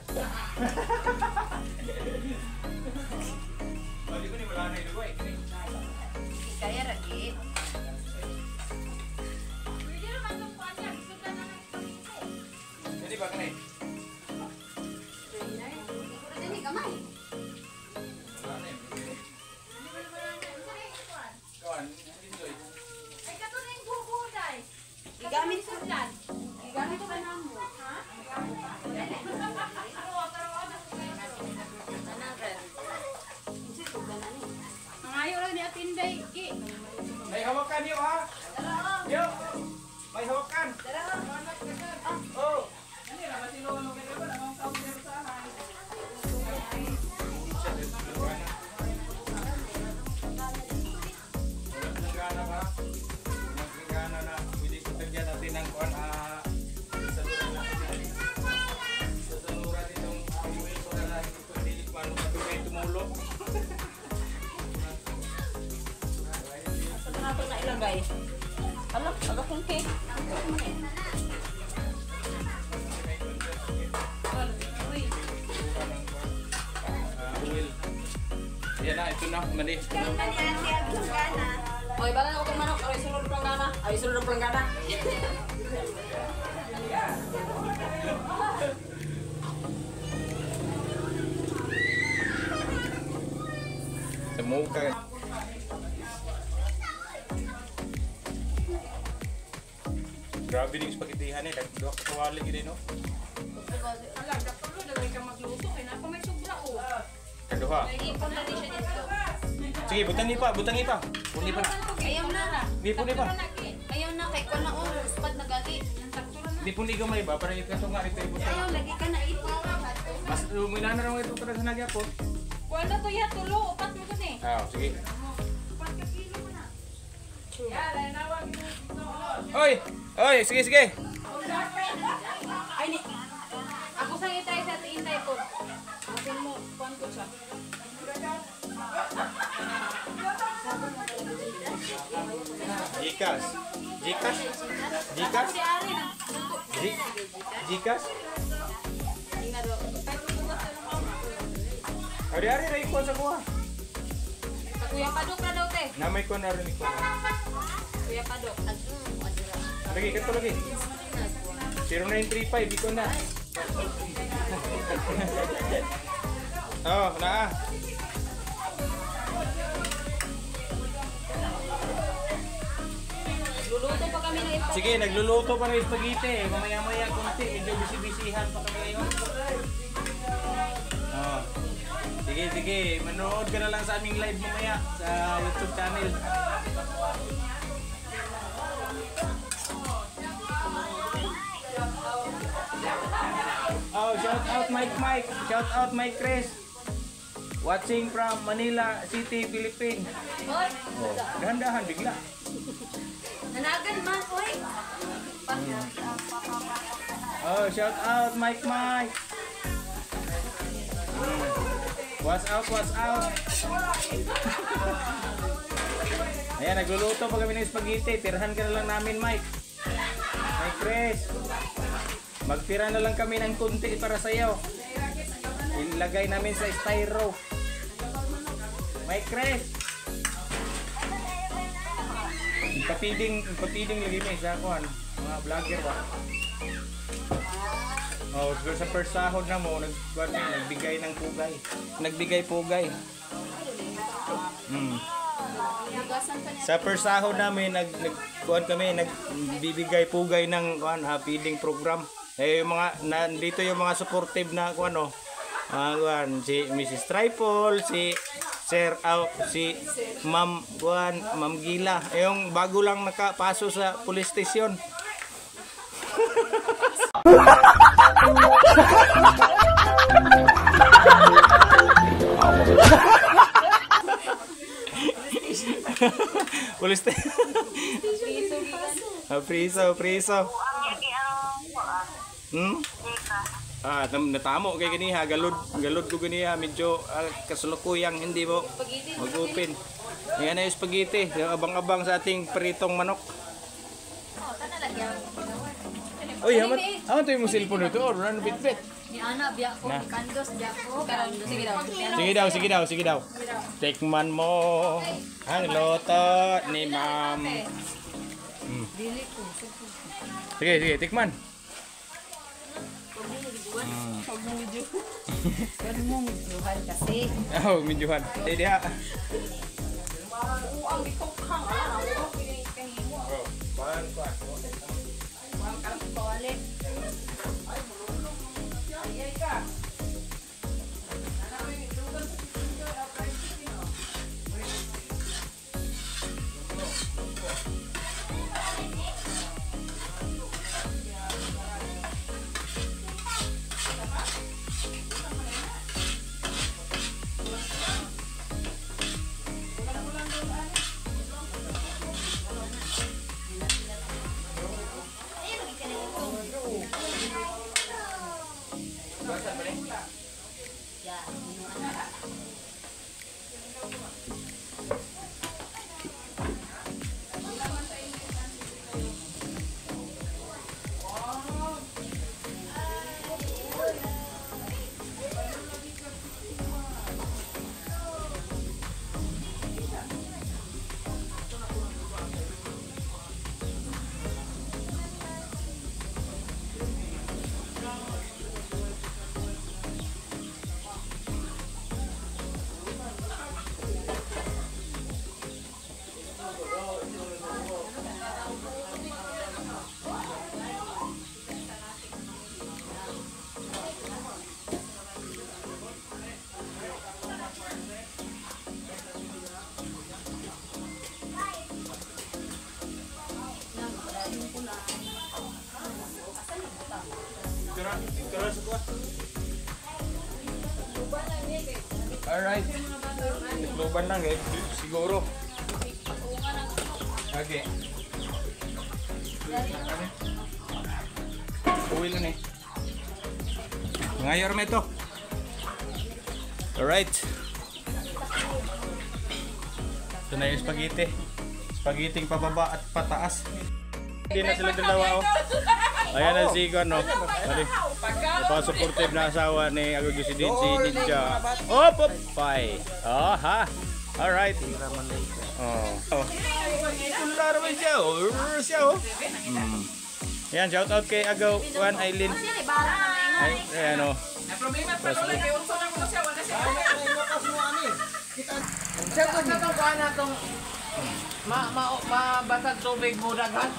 Speaker 6: Oh, di ko ni wala na ito eh.
Speaker 2: Kaya lagi.
Speaker 6: Jadi ba kanay?
Speaker 2: Ini kamay.
Speaker 6: Kawan, enjoy.
Speaker 2: Igamit ko dyan. Igamit ko na mo. Ha?
Speaker 5: Ngayon lang ni Atinday, Ki.
Speaker 6: May hawakan yun ha? Yo! May hawakan! Oh! Gana ba? Gana na. Pwede ko tagyan natin ng kuwan ah saluran na sa saluran itong oil para na hindi ko hindi paano matubay tumulo.
Speaker 5: Sa nato na ilagay. Alam, aga kong cake.
Speaker 6: Ah, oil. Yan na, ito na, mali.
Speaker 5: Oy, bala na ako manok. Ay, sunod ng planggana. Ay, sunod ng planggana.
Speaker 6: Sa muka. Grabe ning spaghettihan eh, dagdag ka kawali gid no.
Speaker 5: Alam, dapat mo dagay ka magluto kay na pa may sobra o.
Speaker 6: Kaduha.
Speaker 2: Ipon na din siya dito.
Speaker 6: Sige, butang ni pa, butang ni pa. Puni pa.
Speaker 2: Ayaw na.
Speaker 6: Di puni pa.
Speaker 2: Ayaw na kay ko na oh. Spad na gali.
Speaker 6: Di puni gamay ba para ikaso nga ito ibutang.
Speaker 2: Ayaw lagi ka na ipon.
Speaker 6: Mas lumina na raw ito kada sa nagyapon.
Speaker 5: Kuha na to ya, tulo. Upat mo ko ni.
Speaker 6: Ah, sige.
Speaker 5: Upat ka kilo mo na. Yan, ay nawag mo.
Speaker 6: Oy, oy, sige sige.
Speaker 5: Ay, ni. Ako sa itay sa tiintay ko. Atin mo, kuhan ko siya.
Speaker 6: Jikas. Jikas. Jikas.
Speaker 5: Si Ari na.
Speaker 6: Ji- Jikas.
Speaker 5: Tingnan do. Kahit bukas na lang mama.
Speaker 6: Ari-ari ra ikuan sa kuha.
Speaker 5: Sa Kuya Padok na daw, te.
Speaker 6: Namay ko na rin ikuan.
Speaker 5: Kuya Padok.
Speaker 6: Lagi kato lagi. zero nine three five iko na. Oh, na.
Speaker 5: Luluto pa kami ng ipa.
Speaker 6: Sige, nagluluto pa ng spaghetti. Mamaya-maya konti, medyo bisi-bisihan pa kami ngayon. Oh. Sige, sige, manood ka na lang sa aming live mamaya sa YouTube channel. Oh, shout out Mike Mike. Shout out Mike Chris. Watching from Manila City, Philippines.
Speaker 2: Hoy.
Speaker 6: Oh, dahan-dahan bigla.
Speaker 2: Nanagan man oy.
Speaker 6: Oh, shout out Mike Mike. Hmm. What's out, what's out? Ayan, nagluluto pa kami ng spaghetti. Tirahan ka na lang namin, Mike. Mike Chris. Magtira na lang kami ng kunti para sa iyo. Ilagay namin sa styro. Mike Chris. Papiding, papiding lagi may sa kuan. Mga vlogger ba? Oh, sa first sahod na mo, nag, nagbigay ng pugay. Nagbigay pugay. Hmm. Sa first sahod namin, nag, nag kuan kami, nagbibigay pugay ng kuan, ha, feeding program. Eh, yung mga, nandito yung mga supportive na kuan, no. Ah, kuan, si Missus Trifle, si Sir Au, si Ma'am kuan, Ma'am Gila. Eh, yung bago lang nakapaso sa police station. Police station. Priso, priso. Hmm? Ah, nam natamo kay ganiha, galod, galod ko ganiha, medyo uh, kasulukuyang hindi mo mag-open. Yan na yung spaghetti, yung abang-abang sa ating pritong manok.
Speaker 2: Oh, kana lagyan.
Speaker 6: Oy, haman, haman to yung cellphone nito. Or run bit-bit.
Speaker 2: Ni ana biya ko,
Speaker 6: Na.
Speaker 2: ni kandos biya ko. Sige daw.
Speaker 6: Sige daw, sige daw, sige daw. Tikman mo ang loto ni ma'am. Hmm.
Speaker 2: Dili ko.
Speaker 6: Sige, sige, tikman.
Speaker 2: Pero mo medyohan kasi.
Speaker 6: Oh, medyohan. Eh, diha.
Speaker 5: Ang itukhang ah.
Speaker 6: Oh, kuan, kuan.
Speaker 5: Balik.
Speaker 6: Alright. Luban lang eh. Siguro. Okay. Uwi lang eh. Ngayon ito. Alright. Ito na yung spaghetti. Spaghetti pababa at pataas. Hindi na sila dalawa oh. Ayan na si Gon no. Napaka-supportive na asawa ni Agog si Din si Ninja. Oh, Popeye. Oh, ha. Alright. Oh. Oh. Wala naman siya. Oh, siya oh. Hmm. Yan, shout out kay Agaw Juan Aileen. Ay, ayan oh.
Speaker 3: Siya ko sa itong kuha na itong ma, ma, mabasag tubig mo daghan.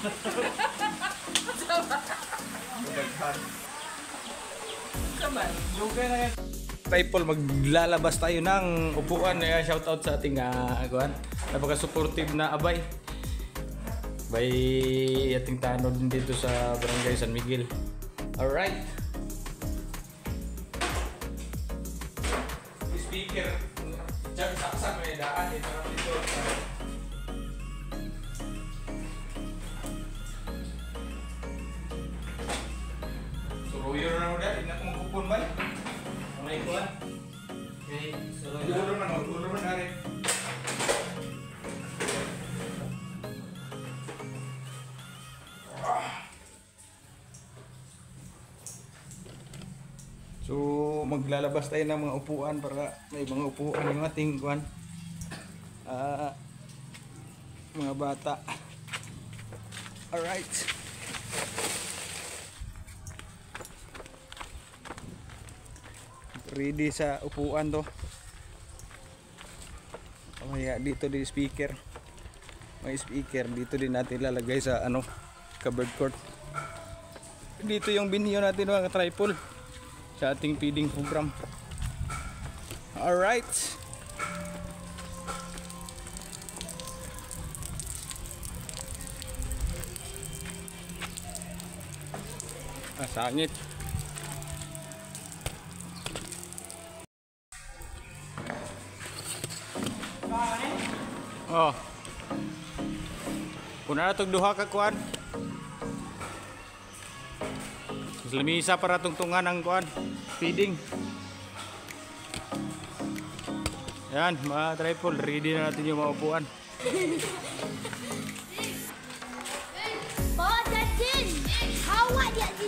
Speaker 6: Tripol, maglalabas tayo ng upuan. Ayan, shout out sa ating uh, Juan. Napaka-supportive na abay. By ating tanod din dito sa Barangay San Miguel. Alright. Speaker. Diyan saksak may daan dito dito. Suruyo na mo dahil na kung kupon ba? May kuan. Okay, suruyo naman, magdulo naman na rin. So maglalabas tayo ng mga upuan para may mga upuan yung ating kuan. Ah, mga bata. Alright. Ready sa upuan to. Kaya dito di speaker. May speaker dito din natin lalagay sa ano, covered court. Dito yung binhiyo natin mga tripod sa ating feeding program. Alright. Ah, sangit. Oh. Kuna na itong duha ka kuan. Lamisa para tungtungan ang kuan. Feeding. Yan, mga tripod. Ready na natin yung mga upuan.
Speaker 7: Bawa jajin. Hawa dia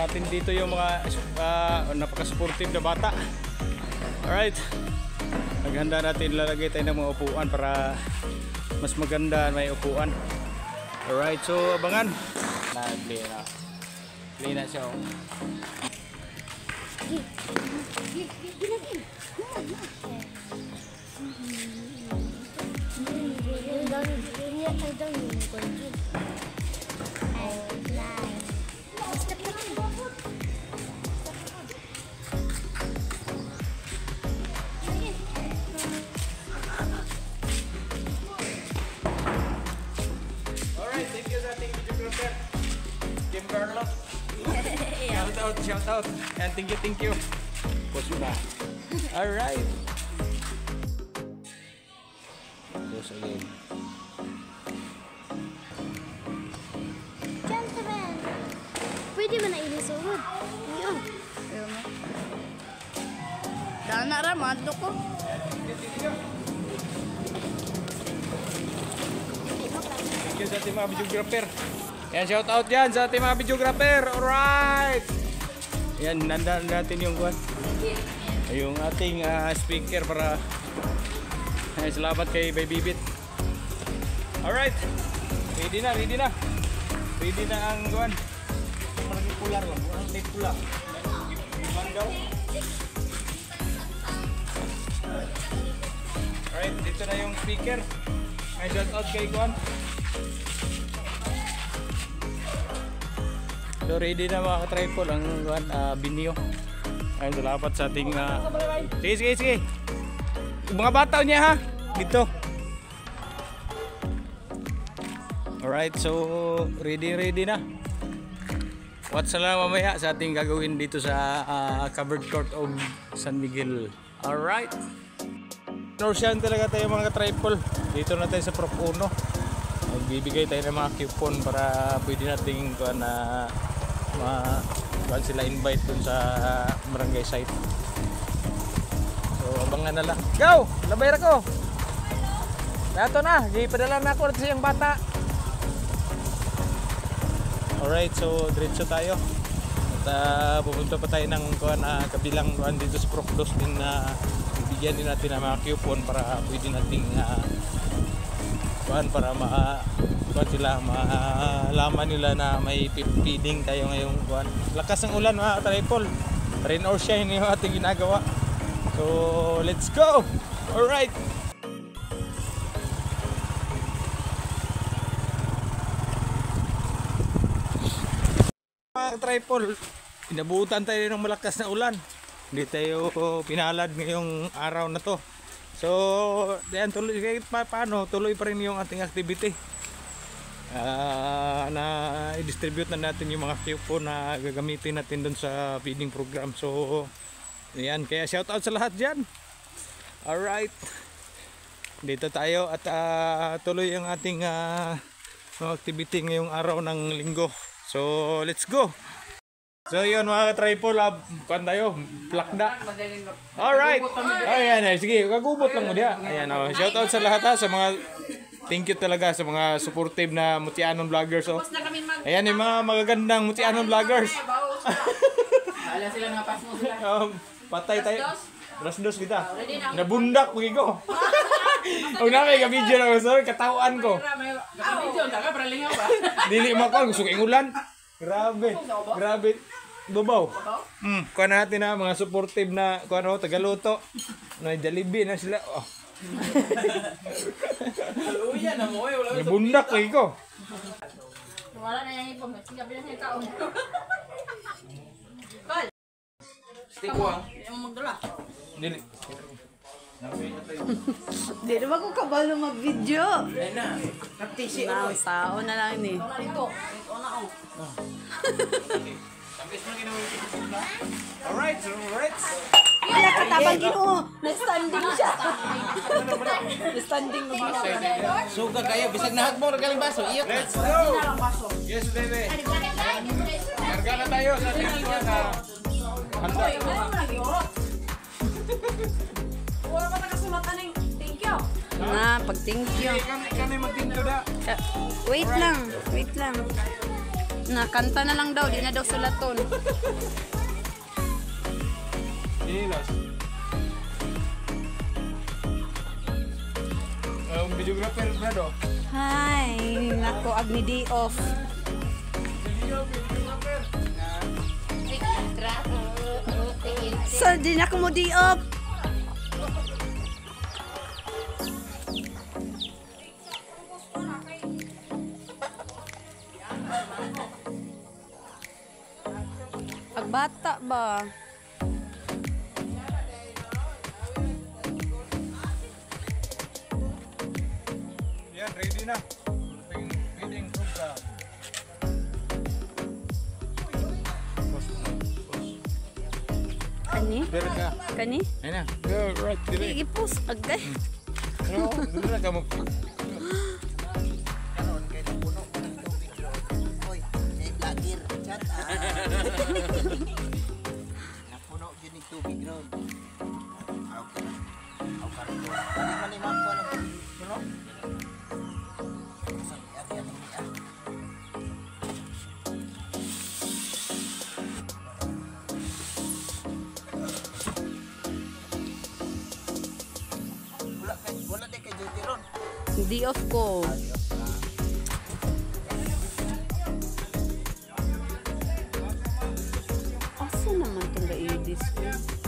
Speaker 6: natin dito yung mga uh, napaka-supportive na bata. Alright, naghanda natin, lalagay tayo ng mga upuan para mas maganda may upuan. Alright, so abangan. Na-play na. Play na siya. Oh. Alright, thank you sa ating videographer, Kim Carlos. Shout out, shout out. And thank you, thank you. Post na. Alright. Post again.
Speaker 7: Gentlemen, pwede man na ilisuhod. Ngayon.
Speaker 2: Dana ra madlo ko.
Speaker 6: Thank you sa ating mga videographer. Yan, shout out yan sa ating mga videographer. Alright. Yan, nandaan natin yung kuwan. Yung ating uh, speaker para ay, salamat kay Baby Bit. Alright. Ready na, ready na. Ready na ang kuwan. Marami pular lang. Marami pula. Mandaw. Alright, dito na yung speaker. Ay, shout out kay kuwan. So ready na mga ka-tripod ang uh, binyo. Ayun, salamat sa ating uh... sige, sige, sige. Mga bata niya ha. Dito. Alright, so ready ready na. What's na lang mamaya sa ating gagawin dito sa uh, covered court of San Miguel. Alright. Norsian talaga tayo mga ka-tripod. Dito na tayo sa Prop uno. Magbibigay tayo ng mga coupon para pwede nating kuha na ma kuan sila invite dun sa barangay site. So abangan na lang. Go! Labayra ko! Nato na! Gipadala na ako sa iyang bata. Alright, so diretso tayo. At uh, pupunta pa tayo ng kuan na uh, kabilang kuan dito sa Procdos din na uh, bibigyan din natin ng mga coupon para pwede nating uh, kuan para ma kuan sila malaman nila na may feeding tayo ngayong kuan. Lakas ng ulan mga ka-tripod. Rain or shine yung ating ginagawa. So let's go. All right. Mga ka-tripod, inabutan tayo ng malakas na ulan. Hindi tayo pinalad ngayong araw na to. So, diyan tuloy kahit pa, paano, tuloy pa rin yung ating activity. Uh, na i-distribute na natin yung mga coupon na gagamitin natin doon sa feeding program. So, ayan, kaya shout out sa lahat dyan. Alright. Dito tayo at uh, tuloy ang ating uh, activity ngayong araw ng linggo. So, let's go! So yun mga ka-tripod, uh, kuhan tayo, plakda. Alright. Ayan, ayan, sige, kagubot lang mo diya. Ayan, oh, shout out sa lahat ha, sa mga, thank you talaga sa mga supportive na Mutianon vloggers. Oh. Ayan yung mga magagandang Mutianon vloggers.
Speaker 3: Wala sila nga pas mo sila.
Speaker 6: um, patay tayo. Rasdos kita. Nabundak pagi ko. Huwag na may ka-video na gusto, katawaan ko.
Speaker 3: Kapag-video, taka para lingaw ba?
Speaker 6: Dili mo ko, gusto kong ulan. Grabe, grabe. Babaw. Hmm, kuha natin na mga supportive na kuha no, Tagaluto. Na Jollibee na sila. Oh.
Speaker 3: Luya na mo eh.
Speaker 6: Nabundak lagi ko.
Speaker 5: Wala na yung ipong. Sige, bilang yung taon.
Speaker 3: Stick ko ah.
Speaker 5: Yung magdala.
Speaker 6: Dili.
Speaker 2: Di naman ko kabalo mag-video.
Speaker 3: Ayun na. Praktisi
Speaker 2: Na, sao na lang ni.
Speaker 5: Wala dito. Ito na ako.
Speaker 6: Alright, alright.
Speaker 2: Ay, katabang Ginoo. Na-standing siya. Na-standing mo siya.
Speaker 3: Suga kayo. Bisag na mo. Nagaling baso. Iyot na.
Speaker 6: Let's go. Yes, baby. Karga na tayo sa ating mga na handa.
Speaker 5: Wala mo lagi orot. Wala pa nakasumatan ng thank you.
Speaker 2: Na, pag thank you.
Speaker 6: Kami kami magtinto da.
Speaker 2: Wait lang, wait lang. Nakanta na lang daw, di na daw sulaton.
Speaker 6: Ilas. Ang videographer na do.
Speaker 2: Hi, nako Agni D off. So, di na ko mo D off. Pagbata ba?
Speaker 6: Yan, ready na. Ating feeding program.
Speaker 2: Kani?
Speaker 6: Pero ka.
Speaker 2: Kani?
Speaker 6: Ayun na. Yeah, right, dire.
Speaker 2: Ipos agay.
Speaker 6: Pero, dito na ka mo.
Speaker 4: Karon kay puno ka ng tubig ron. Oy, kay vlogger chat. Napuno gyud ni tubig ron. Aw ka. Aw ka ron. Balik man ni mako na puno. Ari ani ah. Wala kay wala de kay duty ron.
Speaker 2: D off ko. Asa naman itong ga-edis ko?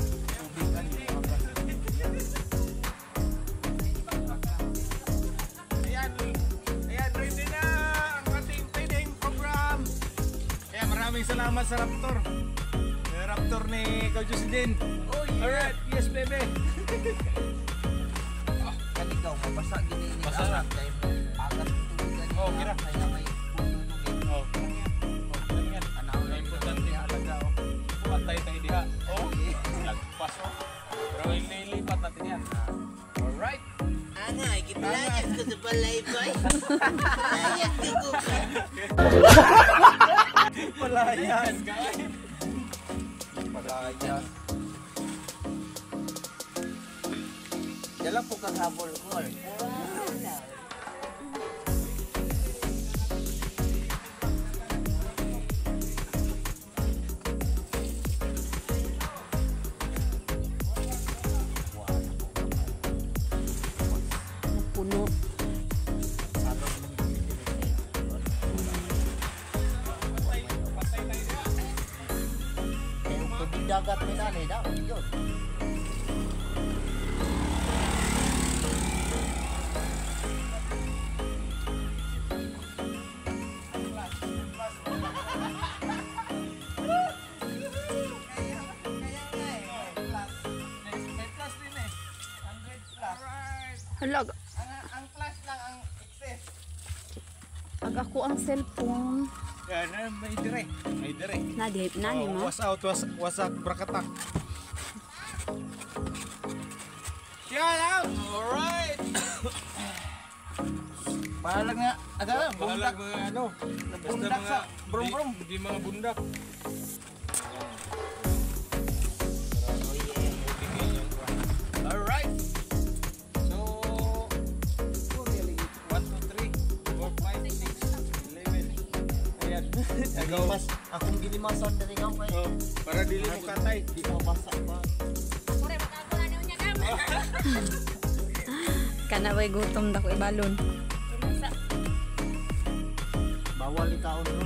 Speaker 6: Ayan, ayan, ready na ang ating feeding program. Ayan, maraming salamat sa Raptor. Yung Raptor ni Kaujusidin. Oh, yeah. Alright, yes, baby.
Speaker 4: Kani daw mabasa gini ni
Speaker 6: Basa na.
Speaker 4: kay agat tubig ani.
Speaker 6: Oh, kira.
Speaker 4: Kaya may tubig.
Speaker 6: Oh, oh, yan.
Speaker 4: Anaw
Speaker 6: Ang importante nga talaga, oh. Pantay tayo diha. Oh, lagpas, oh. Pero ililipat natin yan. Alright.
Speaker 4: Ana, gipalayas ko sa balay boy. Layas ko ko.
Speaker 6: Palayan, guys. Palayan.
Speaker 4: Dala po kang habol ko.
Speaker 2: Puno.
Speaker 4: Eh, yung tubig dagat ni nanay daw. Yun.
Speaker 2: Hala,
Speaker 6: Ang flash lang ang excess.
Speaker 2: ag ako ang cellphone.
Speaker 6: Yan, eh, may dire. May dire.
Speaker 2: Nadi, nani
Speaker 6: Oh,
Speaker 2: mo?
Speaker 6: was out, was, wasak, brakatak. Yan out! Alright!
Speaker 4: Bahalag nga. Aga,
Speaker 6: Bahalag mga ano.
Speaker 4: bundak sa
Speaker 6: brum-brum. Hindi mga bundak. Alright! So, one, two, three, four, five, six, eleven. Ayan. Agaw.
Speaker 4: Mas akong ginimasan dari ka kay.
Speaker 6: Oh, para dili mo katay.
Speaker 4: Di mabasa pa.
Speaker 5: Kure makakuha niyo niya kam.
Speaker 2: Kana way gutom dako ibalon.
Speaker 4: Bawal ikaon ron.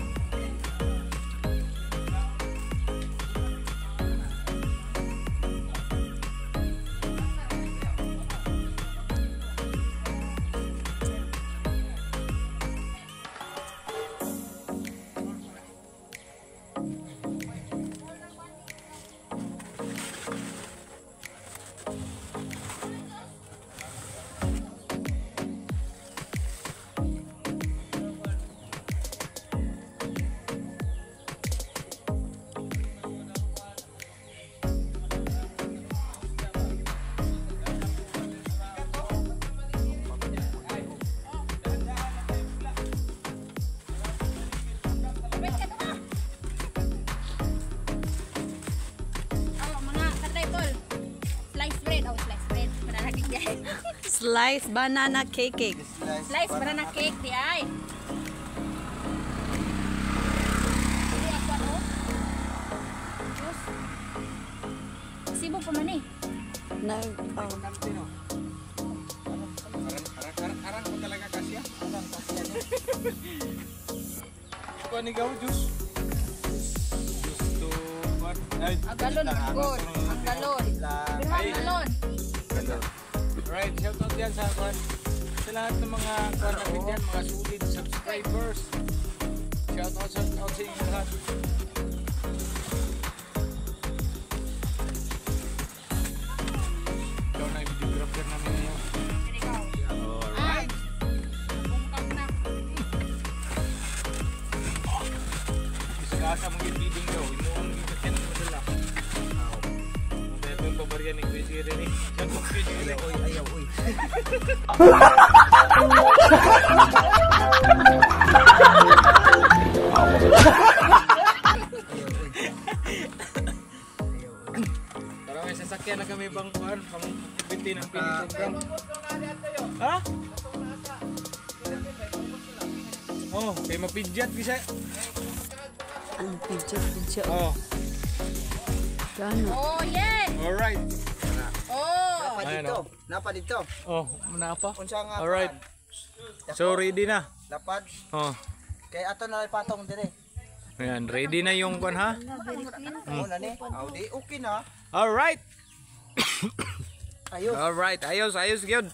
Speaker 2: Slice banana cake cake.
Speaker 5: Slice banana cake di ay. resibo pa man eh.
Speaker 7: Nag, oh.
Speaker 6: Arang ko talaga kasya. Arang kasya niya. Kuha ni Gaw, juice. Juice to what? Ay,
Speaker 5: Agalon, good. Agalon.
Speaker 6: Ay,
Speaker 5: Agalon.
Speaker 6: right, shout out yan sa kwan. Sa lahat ng mga kwan natin dyan, mga solid subscribers. Shout out, shout out sa inyo lahat. Ikaw na yung videographer namin ngayon. Alright. Isa ka sa mga feeding daw. Inuang yung sakyan mo dala. Kaya ito yung pabaryan ni Kuya Siri ni. Shout out Kuya Siri.
Speaker 4: Uy, ayaw, uy.
Speaker 6: Para may sasakyan na kami bang kuhan, pang activity ng feeding program. Ha? Oh, kay mapidjat kasi.
Speaker 7: Ang picture, picture.
Speaker 6: Oh,
Speaker 7: Gano.
Speaker 5: Oh, yes.
Speaker 6: alright.
Speaker 5: Oh.
Speaker 4: Napa
Speaker 6: Ayan,
Speaker 4: dito.
Speaker 6: oh.
Speaker 4: Napa dito.
Speaker 6: Oh, muna pa.
Speaker 4: Unsa nga?
Speaker 6: Alright. So ready na.
Speaker 4: Lapad.
Speaker 6: Oh.
Speaker 4: Kay ato na patong dire.
Speaker 6: Ayan, ready na yung kuhan ha.
Speaker 4: Mo na ni. Aw di okay na.
Speaker 6: Alright.
Speaker 4: Ayos.
Speaker 6: Alright, ayos, ayos gyud.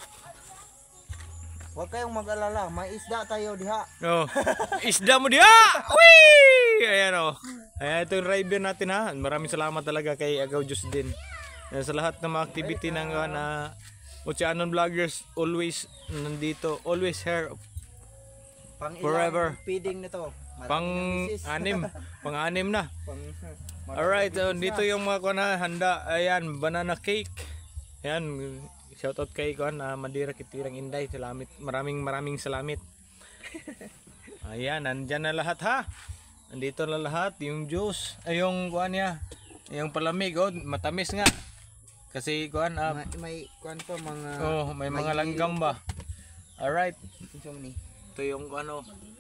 Speaker 4: Huwag kayong mag-alala, may isda tayo diha.
Speaker 6: Oh. Isda mo diha. Wee! Ayan oh. Ayan ito yung rider natin ha. Maraming salamat talaga kay Agaw Diyos din. Ayan, sa lahat ng mga activity ng uh, na Oceanon Vloggers, always nandito, always here.
Speaker 4: Pang
Speaker 6: Forever.
Speaker 4: ilang feeding nito.
Speaker 6: Pang anim, pang anim na. Alright, uh, dito yung mga kuna handa. Ayan, banana cake. Ayan, shoutout kay kuan uh, Madira Kitirang Inday. Salamat, maraming maraming salamat. Ayan, nandyan na lahat ha. Nandito na lahat, yung juice, ay yung kuan niya, yung palamig, oh, matamis nga. Kasi kuan uh,
Speaker 4: may, may kuan pa mga
Speaker 6: oh, may mga langgam ba. Alright.
Speaker 4: Insong ni.
Speaker 6: Ito yung ano.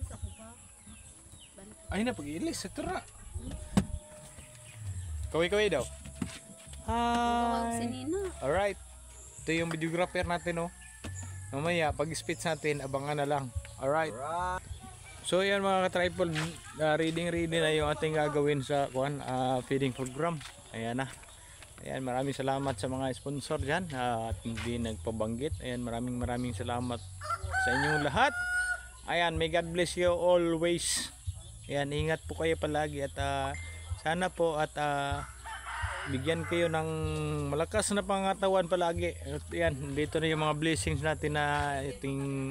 Speaker 6: Ay na pag-ilis sa tura. Kaway-kaway daw. Hi.
Speaker 7: Sinina.
Speaker 6: Alright. Ito yung videographer natin oh. Mamaya pag-speech natin abangan na lang. Alright.
Speaker 4: Right.
Speaker 6: So yan mga ka-tripod, uh, reading reading na yung ating gagawin sa kuan uh, feeding program. Ayan na. Ayan, maraming salamat sa mga sponsor diyan uh, at hindi nagpabanggit. Ayan, maraming maraming salamat sa inyong lahat. Ayan, may God bless you always. Ayan, ingat po kayo palagi at uh, sana po at uh, bigyan kayo ng malakas na pangatawan palagi. At ayan, dito na yung mga blessings natin na iting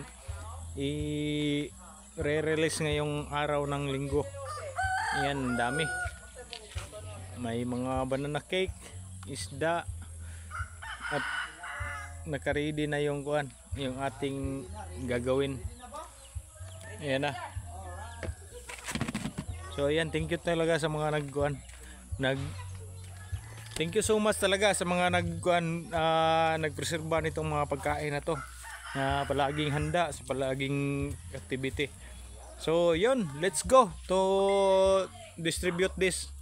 Speaker 6: i-re-release ngayong araw ng linggo. Ayan, dami. May mga banana cake, isda, at naka-ready na yung kuan, yung ating gagawin. Ayan na. So ayan, thank you talaga sa mga nagkuan. Nag Thank you so much talaga sa mga nagkuan uh, nagpreserba nitong mga pagkain na to. Na palaging handa sa palaging activity. So yun, let's go to distribute this.